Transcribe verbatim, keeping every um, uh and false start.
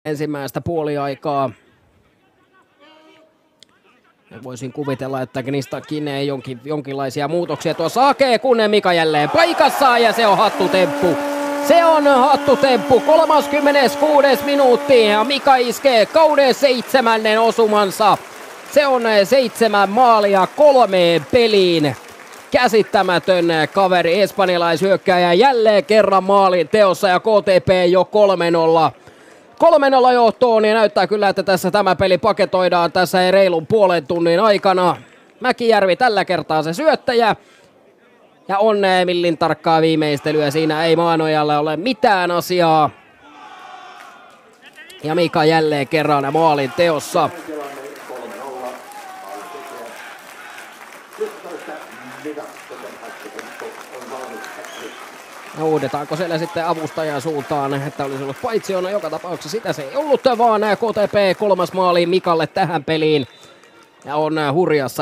ensimmäistä puoliaikaa. Voisin kuvitella, että Gnistakin ei jonkin, jonkinlaisia muutoksia tuossa hakee, kun Mika jälleen paikassa ja se on hattutemppu. Se on hattutemppu, kolmaskymmeneskuudes minuutti ja Mika iskee kauden seitsemännen osumansa. Se on seitsemän maalia kolmeen peliin. Käsittämätön kaveri, espanjalaishyökkääjä jälleen kerran maalin teossa ja K T P jo kolme nolla. kolme nolla johtoon ja näyttää kyllä, että tässä tämä peli paketoidaan tässä ei reilun puolen tunnin aikana. Mäkijärvi tällä kertaa se syöttäjä. Ja onnea millin tarkkaa viimeistelyä, siinä ei Maanojalle ole mitään asiaa. Ja Mika jälleen kerran maalin teossa. Ja uudetaanko siellä sitten avustajan suuntaan, että olisi ollut paitsiona joka tapauksessa, sitä se ei ollut, vaan K T P kolmas maali Mikalle tähän peliin. Ja on hurjassa